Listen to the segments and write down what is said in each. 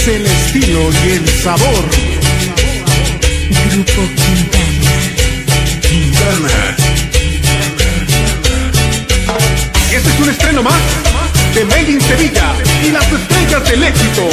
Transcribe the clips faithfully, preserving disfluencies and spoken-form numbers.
es el estilo y el sabor. Grupo Quintana. Quintana. Este es un estreno más de Made in Sevilla y las estrellas del éxito.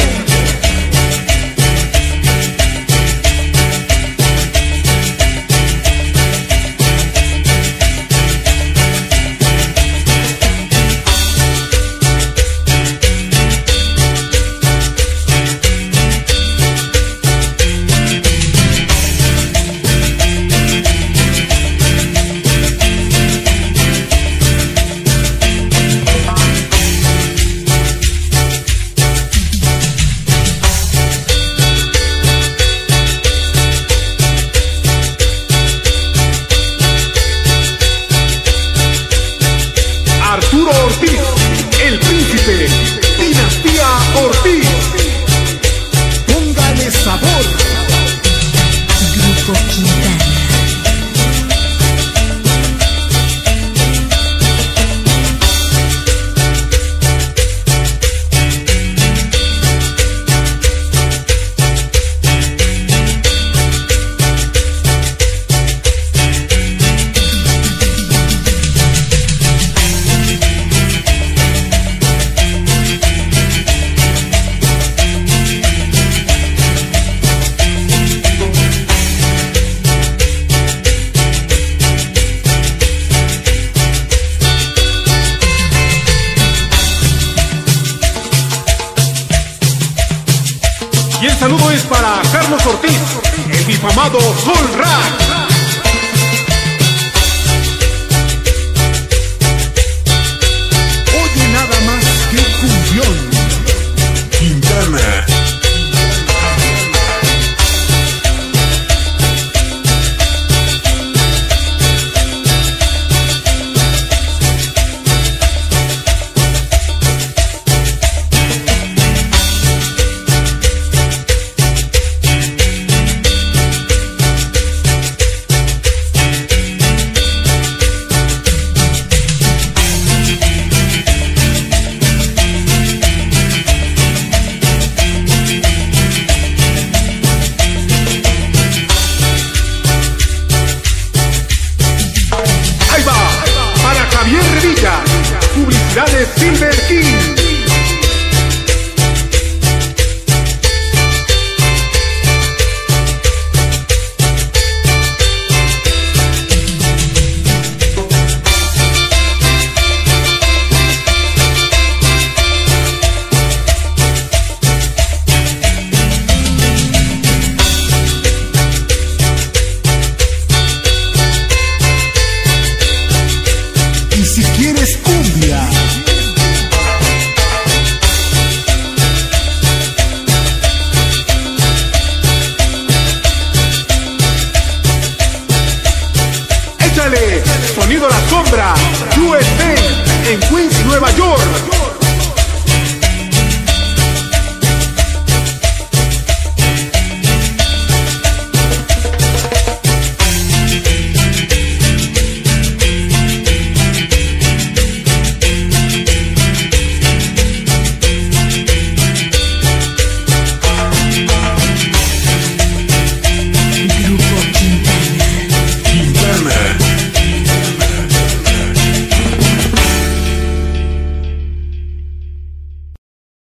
Arturo Ortiz, el príncipe, Dinastía Ortiz. Póngale sabor. Grupo Quintana. Y el saludo es para Carlos Ortiz, el difamado Sol Rack. Oye nada más que cumbión. Quintana. Javier Revilla, Publicidades Silver King. Si quieres cumbia, échale sonido a la sombra, U S A en Queens, Nueva York.